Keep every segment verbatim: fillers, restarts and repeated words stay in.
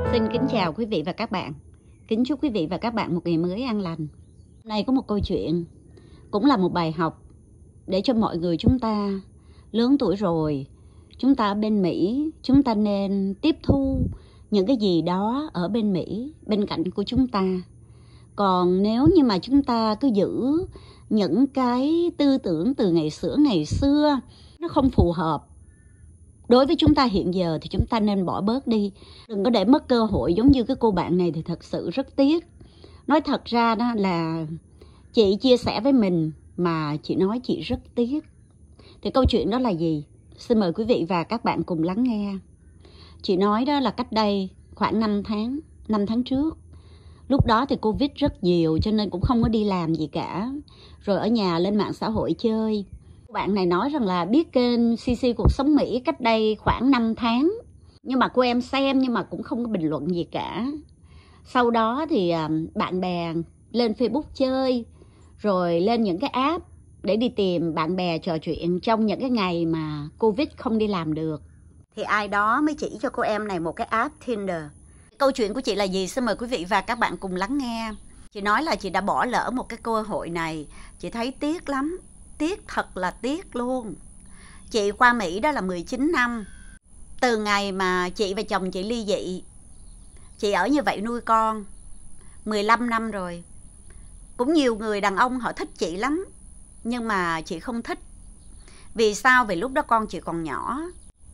Xin kính chào quý vị và các bạn. Kính chúc quý vị và các bạn một ngày mới an lành. Hôm nay có một câu chuyện, cũng là một bài học để cho mọi người chúng ta lớn tuổi rồi, chúng ta ở bên Mỹ, chúng ta nên tiếp thu những cái gì đó ở bên Mỹ, bên cạnh của chúng ta. Còn nếu như mà chúng ta cứ giữ những cái tư tưởng từ ngày xưa ngày xưa, nó không phù hợp đối với chúng ta hiện giờ thì chúng ta nên bỏ bớt đi. Đừng có để mất cơ hội giống như cái cô bạn này thì thật sự rất tiếc. Nói thật ra đó là chị chia sẻ với mình mà chị nói chị rất tiếc. Thì câu chuyện đó là gì? Xin mời quý vị và các bạn cùng lắng nghe. Chị nói đó là cách đây khoảng năm tháng, năm tháng trước. Lúc đó thì Covid rất nhiều cho nên cũng không có đi làm gì cả. Rồi ở nhà lên mạng xã hội chơi. Bạn này nói rằng là biết kênh xê xê Cuộc Sống Mỹ cách đây khoảng năm tháng. Nhưng mà cô em xem nhưng mà cũng không có bình luận gì cả. Sau đó thì bạn bè lên Facebook chơi, rồi lên những cái app để đi tìm bạn bè trò chuyện trong những cái ngày mà Covid không đi làm được. Thì ai đó mới chỉ cho cô em này một cái app Tinder. Câu chuyện của chị là gì? Xin mời quý vị và các bạn cùng lắng nghe. Chị nói là chị đã bỏ lỡ một cái cơ hội này. Chị thấy tiếc lắm. Tiếc thật là tiếc luôn. Chị qua Mỹ đó là mười chín năm. Từ ngày mà chị và chồng chị ly dị, chị ở như vậy nuôi con mười lăm năm rồi. Cũng nhiều người đàn ông họ thích chị lắm, nhưng mà chị không thích. Vì sao? Vì lúc đó con chị còn nhỏ.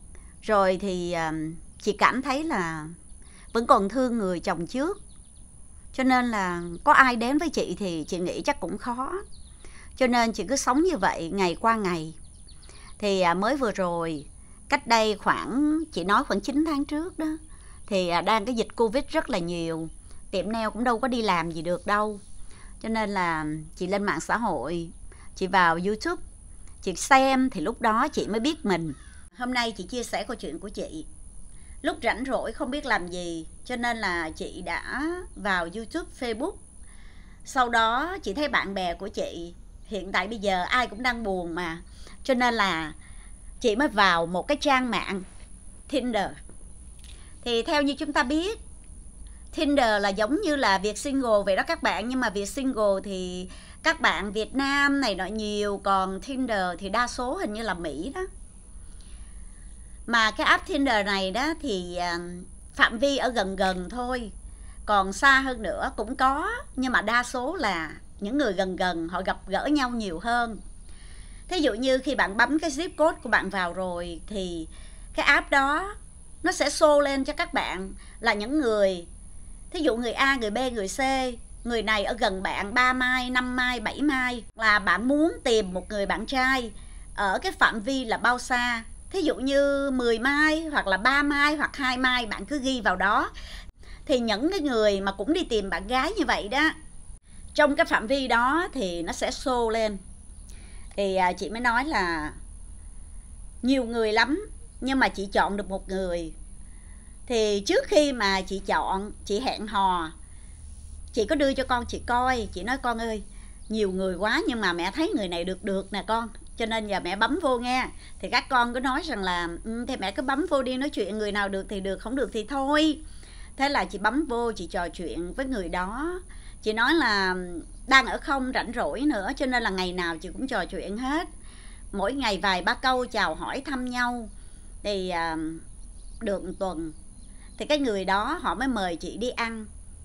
Rồi thì chị cảm thấy là vẫn còn thương người chồng trước, cho nên là có ai đến với chị thì chị nghĩ chắc cũng khó. Cho nên chị cứ sống như vậy ngày qua ngày. Thì mới vừa rồi, cách đây khoảng, chị nói khoảng chín tháng trước đó, thì đang cái dịch Covid rất là nhiều. Tiệm nail cũng đâu có đi làm gì được đâu. Cho nên là chị lên mạng xã hội, chị vào YouTube, chị xem thì lúc đó chị mới biết mình. Hôm nay chị chia sẻ câu chuyện của chị. Lúc rảnh rỗi không biết làm gì, cho nên là chị đã vào YouTube, Facebook. Sau đó chị thấy bạn bè của chị, hiện tại bây giờ ai cũng đang buồn mà, cho nên là chị mới vào một cái trang mạng Tinder. Thì theo như chúng ta biết, Tinder là giống như là việc single vậy đó các bạn. Nhưng mà việc single thì các bạn Việt Nam này nọ nhiều, còn Tinder thì đa số hình như là Mỹ đó. Mà cái app Tinder này đó thì phạm vi ở gần gần thôi, còn xa hơn nữa cũng có, nhưng mà đa số là những người gần gần họ gặp gỡ nhau nhiều hơn. Thí dụ như khi bạn bấm cái zip code của bạn vào rồi thì cái app đó nó sẽ show lên cho các bạn là những người, thí dụ người A, người B, người C, người này ở gần bạn ba mai, năm mai, bảy mai, là bạn muốn tìm một người bạn trai ở cái phạm vi là bao xa. Thí dụ như mười mai hoặc là ba mai hoặc hai mai, bạn cứ ghi vào đó. Thì những cái người mà cũng đi tìm bạn gái như vậy đó, trong cái phạm vi đó thì nó sẽ show lên. Thì chị mới nói là nhiều người lắm, nhưng mà chị chọn được một người. Thì trước khi mà chị chọn, chị hẹn hò, chị có đưa cho con chị coi. Chị nói con ơi, nhiều người quá nhưng mà mẹ thấy người này được được nè con, cho nên giờ mẹ bấm vô nghe. Thì các con cứ nói rằng là ừ, thì mẹ cứ bấm vô đi, nói chuyện người nào được thì được, không được thì thôi. Thế là chị bấm vô, chị trò chuyện với người đó. Chị nói là đang ở không, rảnh rỗi nữa, cho nên là ngày nào chị cũng trò chuyện hết. Mỗi ngày vài ba câu chào hỏi thăm nhau. Thì uh, được một tuần thì cái người đó họ mới mời chị đi ăn.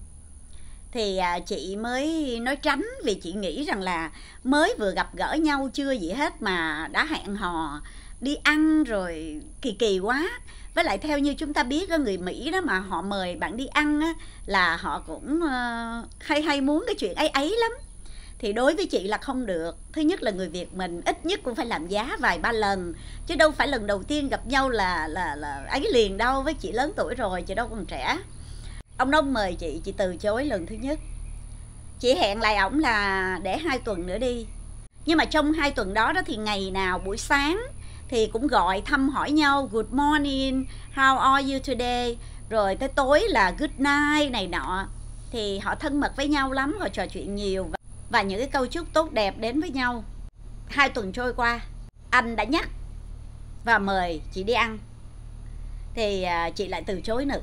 Thì uh, chị mới nói tránh, vì chị nghĩ rằng là mới vừa gặp gỡ nhau chưa gì hết mà đã hẹn hò đi ăn rồi, kỳ kỳ quá. Với lại theo như chúng ta biết ở người Mỹ đó, mà họ mời bạn đi ăn á, là họ cũng uh, hay hay muốn cái chuyện ấy ấy lắm. Thì đối với chị là không được. Thứ nhất là người Việt mình ít nhất cũng phải làm giá vài ba lần, chứ đâu phải lần đầu tiên gặp nhau là là là ấy liền đâu. Với chị lớn tuổi rồi, chị đâu còn trẻ. Ông đó mời chị, chị từ chối lần thứ nhất. Chị hẹn lại ổng là để hai tuần nữa đi. Nhưng mà trong hai tuần đó đó thì ngày nào buổi sáng thì cũng gọi thăm hỏi nhau, good morning, how are you today, rồi tới tối là good night này nọ. Thì họ thân mật với nhau lắm, họ trò chuyện nhiều và những cái câu chúc tốt đẹp đến với nhau. Hai tuần trôi qua, anh đã nhắc và mời chị đi ăn. Thì chị lại từ chối nữa.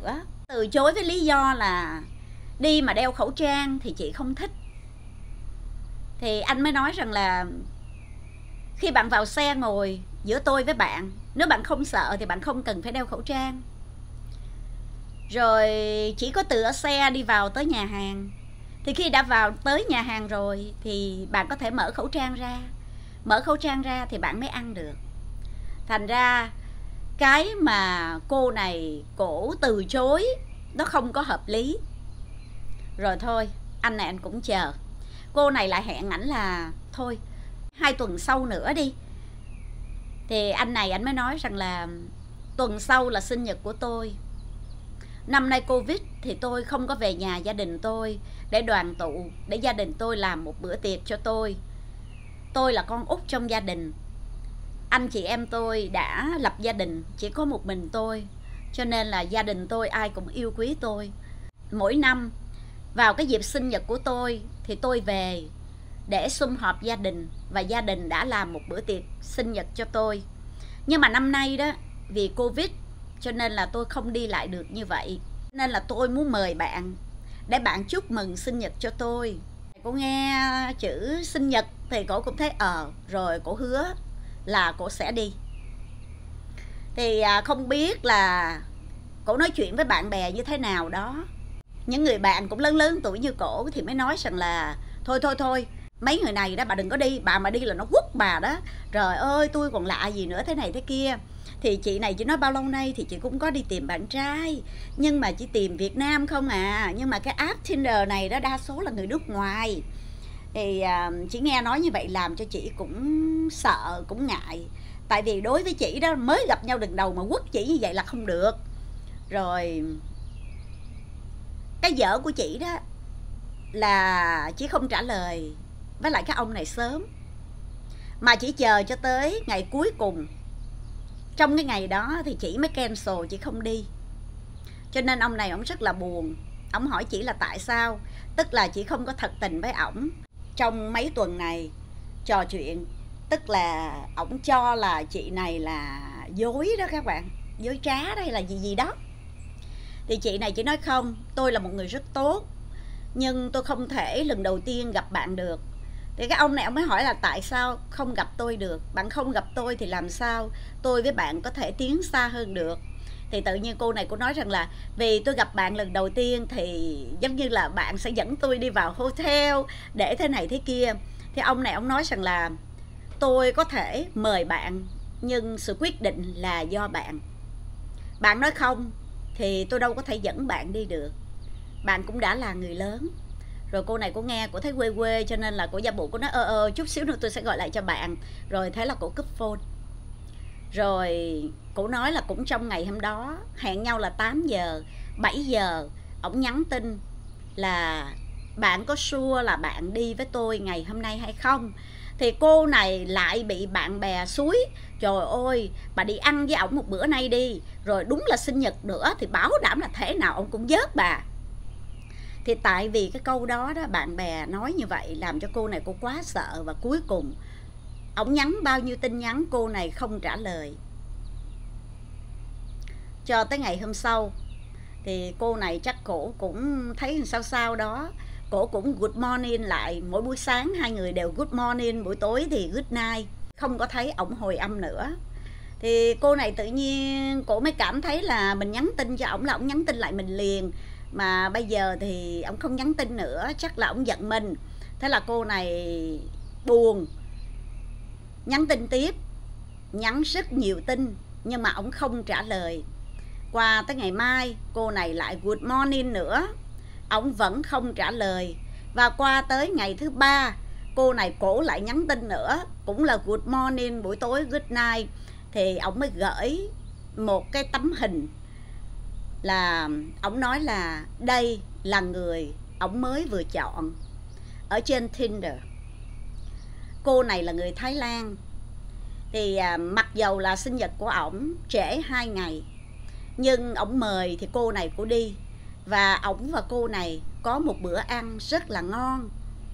Từ chối với lý do là đi mà đeo khẩu trang thì chị không thích. Thì anh mới nói rằng là khi bạn vào xe ngồi giữa tôi với bạn, nếu bạn không sợ thì bạn không cần phải đeo khẩu trang. Rồi chỉ có từ ở xe đi vào tới nhà hàng. Thì khi đã vào tới nhà hàng rồi thì bạn có thể mở khẩu trang ra. Mở khẩu trang ra thì bạn mới ăn được. Thành ra cái mà cô này cổ từ chối nó không có hợp lý. Rồi thôi, anh này anh cũng chờ. Cô này lại hẹn ảnh là thôi hai tuần sau nữa đi. Thì anh này anh mới nói rằng là tuần sau là sinh nhật của tôi. Năm nay Covid thì tôi không có về nhà gia đình tôi để đoàn tụ, để gia đình tôi làm một bữa tiệc cho tôi. Tôi là con út trong gia đình. Anh chị em tôi đã lập gia đình, chỉ có một mình tôi. Cho nên là gia đình tôi ai cũng yêu quý tôi. Mỗi năm vào cái dịp sinh nhật của tôi thì tôi về để sum họp gia đình. Và gia đình đã làm một bữa tiệc sinh nhật cho tôi. Nhưng mà năm nay đó, vì Covid cho nên là tôi không đi lại được như vậy. Nên là tôi muốn mời bạn để bạn chúc mừng sinh nhật cho tôi. Cô nghe chữ sinh nhật thì cổ cũng thấy ờ rồi cổ hứa là cổ sẽ đi. Thì không biết là cổ nói chuyện với bạn bè như thế nào đó. Những người bạn cũng lớn lớn tuổi như cổ thì mới nói rằng là thôi thôi thôi, mấy người này đó bà đừng có đi, bà mà đi là nó quất bà đó. Trời ơi, tôi còn lạ gì nữa thế này thế kia. Thì chị này chỉ nói bao lâu nay thì chị cũng có đi tìm bạn trai, nhưng mà chỉ tìm Việt Nam không à. Nhưng mà cái app Tinder này đó đa số là người nước ngoài. Thì uh, chị nghe nói như vậy làm cho chị cũng sợ, cũng ngại. Tại vì đối với chị đó, mới gặp nhau lần đầu mà quất chị như vậy là không được. Rồi cái vợ của chị đó là chị không trả lời với lại cái ông này sớm, mà chỉ chờ cho tới ngày cuối cùng. Trong cái ngày đó thì chị mới cancel, chị không đi. Cho nên ông này ông rất là buồn. Ông hỏi chị là tại sao. Tức là chị không có thật tình với ổng trong mấy tuần này trò chuyện. Tức là ổng cho là chị này là dối đó các bạn, dối trá đây là gì gì đó. Thì chị này chỉ nói không, tôi là một người rất tốt, nhưng tôi không thể lần đầu tiên gặp bạn được. Thì cái ông này ông mới hỏi là tại sao không gặp tôi được. Bạn không gặp tôi thì làm sao tôi với bạn có thể tiến xa hơn được. Thì tự nhiên cô này cô nói rằng là vì tôi gặp bạn lần đầu tiên thì giống như là bạn sẽ dẫn tôi đi vào hotel để thế này thế kia. Thì ông này ông nói rằng là tôi có thể mời bạn, nhưng sự quyết định là do bạn. Bạn nói không thì tôi đâu có thể dẫn bạn đi được. Bạn cũng đã là người lớn. Rồi cô này cô nghe, cô thấy quê quê, cho nên là cô giả bộ cô nói ơ ơ chút xíu nữa tôi sẽ gọi lại cho bạn. Rồi thế là cô cúp phone. Rồi cô nói là cũng trong ngày hôm đó hẹn nhau là tám giờ, bảy giờ ổng nhắn tin là bạn có sure là bạn đi với tôi ngày hôm nay hay không. Thì cô này lại bị bạn bè xúi, trời ơi bà đi ăn với ổng một bữa nay đi, rồi đúng là sinh nhật nữa thì bảo đảm là thế nào ông cũng vớt bà. Thì tại vì cái câu đó đó, bạn bè nói như vậy làm cho cô này cô quá sợ. Và cuối cùng ổng nhắn bao nhiêu tin nhắn cô này không trả lời. Cho tới ngày hôm sau thì cô này chắc cổ cũng thấy sao sao đó. Cổ cũng good morning lại. Mỗi buổi sáng hai người đều good morning, buổi tối thì good night. Không có thấy ổng hồi âm nữa. Thì cô này tự nhiên cổ mới cảm thấy là mình nhắn tin cho ổng là ổng nhắn tin lại mình liền. Mà bây giờ thì ổng không nhắn tin nữa, chắc là ổng giận mình. Thế là cô này buồn, nhắn tin tiếp, nhắn rất nhiều tin, nhưng mà ổng không trả lời. Qua tới ngày mai cô này lại good morning nữa, ổng vẫn không trả lời. Và qua tới ngày thứ ba cô này cổ lại nhắn tin nữa, cũng là good morning, buổi tối good night. Thì ổng mới gửi một cái tấm hình là ổng nói là đây là người ổng mới vừa chọn ở trên Tinder. Cô này là người Thái Lan. Thì à, mặc dầu là sinh nhật của ổng trễ hai ngày, nhưng ổng mời thì cô này cô đi. Và ổng và cô này có một bữa ăn rất là ngon.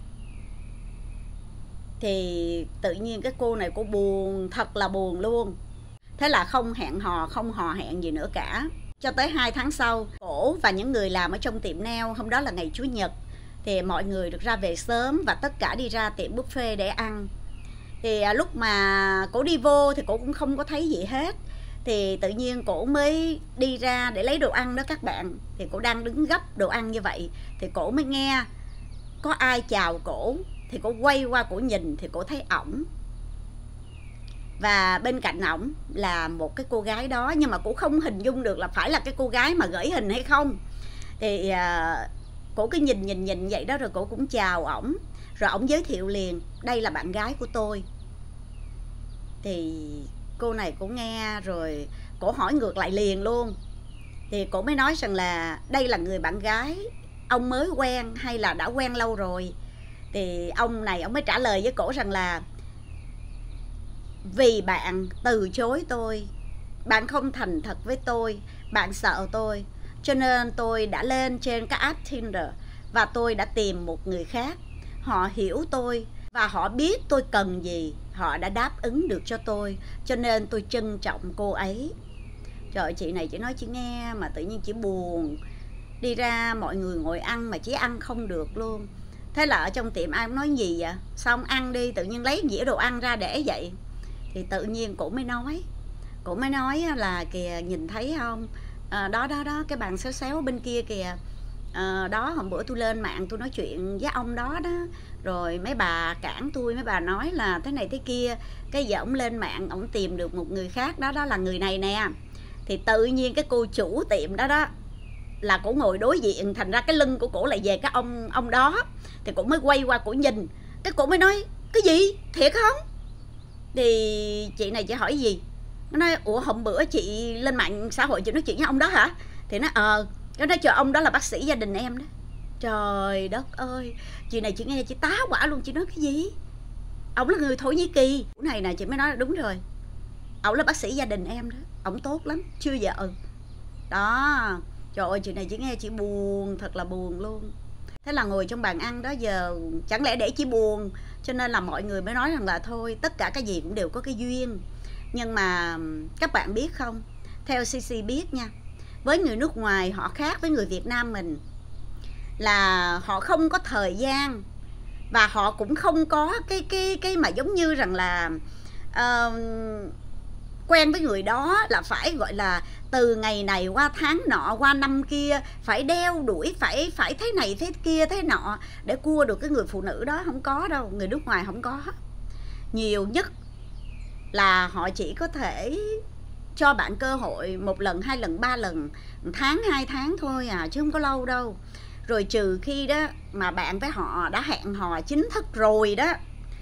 Thì tự nhiên cái cô này cô buồn, thật là buồn luôn. Thế là không hẹn hò, không hò hẹn gì nữa cả. Cho tới hai tháng sau, cổ và những người làm ở trong tiệm nail, hôm đó là ngày Chủ nhật, thì mọi người được ra về sớm và tất cả đi ra tiệm buffet để ăn. Thì à, lúc mà cổ đi vô thì cổ cũng không có thấy gì hết. Thì tự nhiên cổ mới đi ra để lấy đồ ăn đó các bạn. Thì cổ đang đứng gấp đồ ăn như vậy, thì cổ mới nghe có ai chào cổ. Thì cổ quay qua cổ nhìn thì cổ thấy ổng. Và bên cạnh ổng là một cái cô gái đó, nhưng mà cổ không hình dung được là phải là cái cô gái mà gửi hình hay không. Thì à, cổ cứ nhìn nhìn nhìn vậy đó, rồi cổ cũng chào ổng. Rồi ổng giới thiệu liền, đây là bạn gái của tôi. Thì cô này cũng nghe rồi cổ hỏi ngược lại liền luôn. Thì cổ mới nói rằng là đây là người bạn gái ông mới quen hay là đã quen lâu rồi. Thì ông này ông mới trả lời với cổ rằng là vì bạn từ chối tôi, bạn không thành thật với tôi, bạn sợ tôi, cho nên tôi đã lên trên cái app Tinder và tôi đã tìm một người khác. Họ hiểu tôi và họ biết tôi cần gì, họ đã đáp ứng được cho tôi, cho nên tôi trân trọng cô ấy. Trời ơi, chị này chỉ nói chị nghe mà tự nhiên chỉ buồn. Đi ra mọi người ngồi ăn mà chỉ ăn không được luôn. Thế là ở trong tiệm ai cũng nói gì vậy? Xong ăn đi, tự nhiên lấy dĩa đồ ăn ra để vậy. Thì tự nhiên cổ mới nói, cổ mới nói là kìa nhìn thấy không, à, đó đó đó cái bàn xéo xéo bên kia kìa, à, đó hôm bữa tôi lên mạng tôi nói chuyện với ông đó đó, rồi mấy bà cản tôi, mấy bà nói là thế này thế kia, cái giờ ổng lên mạng ổng tìm được một người khác, đó đó là người này nè. Thì tự nhiên cái cô chủ tiệm đó đó là cổ ngồi đối diện, thành ra cái lưng của cổ lại về cái ông ông đó. Thì cổ mới quay qua cổ nhìn, cái cổ mới nói cái gì thiệt không? Thì chị này chị hỏi gì, nó nói ủa hôm bữa chị lên mạng xã hội chị nói chuyện với ông đó hả? Thì nó ờ nó nói chờ ông đó là bác sĩ gia đình em đó. Trời đất ơi, chị này chị nghe chị tá quả luôn, chị nói cái gì? Ông là người Thổ Nhĩ Kỳ. Cái này nè chị mới nói là đúng rồi, ông là bác sĩ gia đình em đó, ông tốt lắm, chưa vợ đó. Trời ơi, chị này chị nghe chị buồn, thật là buồn luôn. Thế là ngồi trong bàn ăn đó giờ chẳng lẽ để chị buồn, cho nên là mọi người mới nói rằng là thôi tất cả cái gì cũng đều có cái duyên. Nhưng mà các bạn biết không, theo xê xê biết nha, với người nước ngoài họ khác với người Việt Nam mình là họ không có thời gian và họ cũng không có cái cái cái mà giống như rằng là uh, quen với người đó là phải gọi là từ ngày này qua tháng nọ qua năm kia, phải đeo đuổi, phải phải thế này thế kia thế nọ để cua được cái người phụ nữ đó. Không có đâu, người nước ngoài không có. Nhiều nhất là họ chỉ có thể cho bạn cơ hội một lần, hai lần, ba lần, một tháng, hai tháng thôi à, chứ không có lâu đâu. Rồi trừ khi đó mà bạn với họ đã hẹn hò chính thức rồi đó,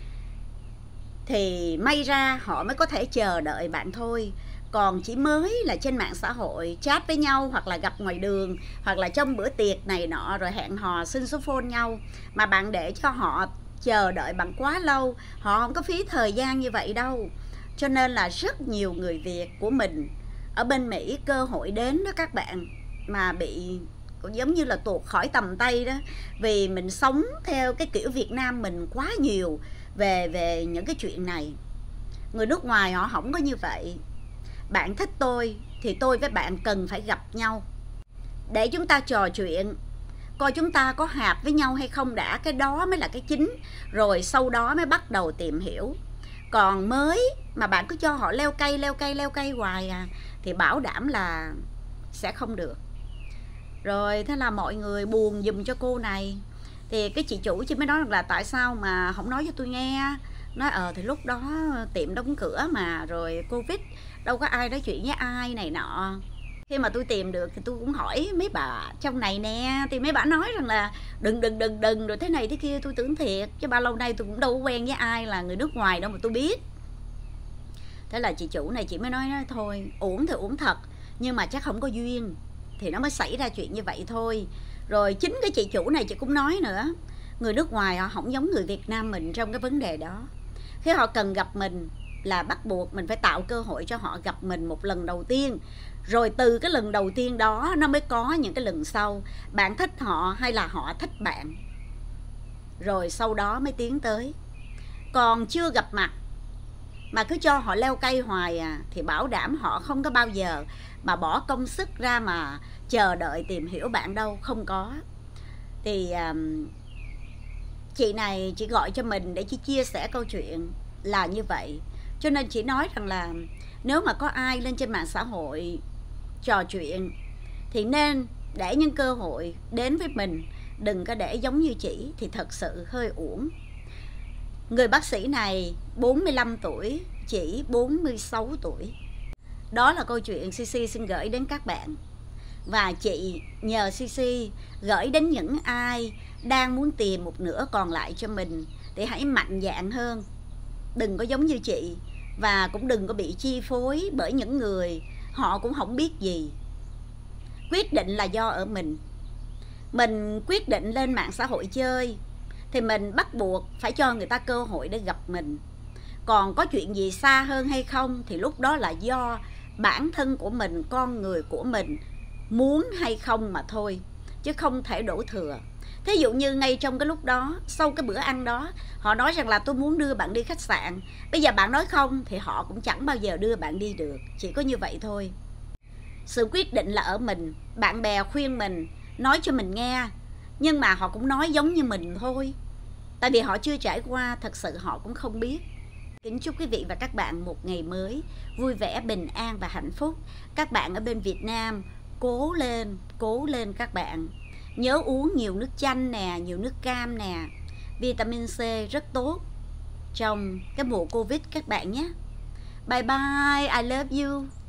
thì may ra họ mới có thể chờ đợi bạn thôi. Còn chỉ mới là trên mạng xã hội chat với nhau, hoặc là gặp ngoài đường, hoặc là trong bữa tiệc này nọ rồi hẹn hò xin số phone nhau, mà bạn để cho họ chờ đợi bạn quá lâu, họ không có phí thời gian như vậy đâu. Cho nên là rất nhiều người Việt của mình ở bên Mỹ cơ hội đến đó các bạn, mà bị giống như là tuột khỏi tầm tay đó. Vì mình sống theo cái kiểu Việt Nam mình quá nhiều về về những cái chuyện này. Người nước ngoài họ không có như vậy. Bạn thích tôi thì tôi với bạn cần phải gặp nhau để chúng ta trò chuyện, coi chúng ta có hợp với nhau hay không đã, cái đó mới là cái chính. Rồi sau đó mới bắt đầu tìm hiểu. Còn mới mà bạn cứ cho họ leo cây leo cây leo cây hoài à, thì bảo đảm là sẽ không được. Rồi thế là mọi người buồn giùm cho cô này. Thì cái chị chủ chị mới nói là tại sao mà không nói cho tôi nghe. Nói ờ thì lúc đó tiệm đóng cửa mà, rồi Covid đâu có ai nói chuyện với ai này nọ. Khi mà tôi tìm được thì tôi cũng hỏi mấy bà trong này nè, thì mấy bà nói rằng là đừng đừng đừng đừng rồi thế này thế kia. Tôi tưởng thiệt, chứ bao lâu nay tôi cũng đâu có quen với ai là người nước ngoài đâu mà tôi biết. Thế là chị chủ này chị mới nói, nói thôi uổng thì uổng thật, nhưng mà chắc không có duyên thì nó mới xảy ra chuyện như vậy thôi. Rồi chính cái chị chủ này chị cũng nói nữa, người nước ngoài họ không giống người Việt Nam mình trong cái vấn đề đó. Khi họ cần gặp mình là bắt buộc mình phải tạo cơ hội cho họ gặp mình một lần đầu tiên. Rồi từ cái lần đầu tiên đó nó mới có những cái lần sau. Bạn thích họ hay là họ thích bạn, rồi sau đó mới tiến tới. Còn chưa gặp mặt mà cứ cho họ leo cây hoài à, thì bảo đảm họ không có bao giờ mà bỏ công sức ra mà chờ đợi tìm hiểu bạn đâu, không có. Thì um, chị này chị gọi cho mình để chị chia sẻ câu chuyện là như vậy. Cho nên chị nói rằng là nếu mà có ai lên trên mạng xã hội trò chuyện thì nên để những cơ hội đến với mình, đừng có để giống như chị thì thật sự hơi uổng. Người bác sĩ này bốn mươi lăm tuổi, chỉ bốn mươi sáu tuổi. Đó là câu chuyện xê xê xin gửi đến các bạn. Và chị nhờ xê xê gửi đến những ai đang muốn tìm một nửa còn lại cho mình, thì hãy mạnh dạn hơn. Đừng có giống như chị, và cũng đừng có bị chi phối bởi những người họ cũng không biết gì. Quyết định là do ở mình. Mình quyết định lên mạng xã hội chơi thì mình bắt buộc phải cho người ta cơ hội để gặp mình. Còn có chuyện gì xa hơn hay không thì lúc đó là do bản thân của mình, con người của mình muốn hay không mà thôi, chứ không thể đổ thừa. Thí dụ như ngay trong cái lúc đó, sau cái bữa ăn đó, họ nói rằng là tôi muốn đưa bạn đi khách sạn. Bây giờ bạn nói không thì họ cũng chẳng bao giờ đưa bạn đi được. Chỉ có như vậy thôi. Sự quyết định là ở mình. Bạn bè khuyên mình, nói cho mình nghe, nhưng mà họ cũng nói giống như mình thôi. Tại vì họ chưa trải qua, thật sự họ cũng không biết. Kính chúc quý vị và các bạn một ngày mới vui vẻ, bình an và hạnh phúc. Các bạn ở bên Việt Nam cố lên, cố lên các bạn. Nhớ uống nhiều nước chanh nè, nhiều nước cam nè. Vitamin C rất tốt trong cái mùa Covid các bạn nhé. Bye bye, I love you.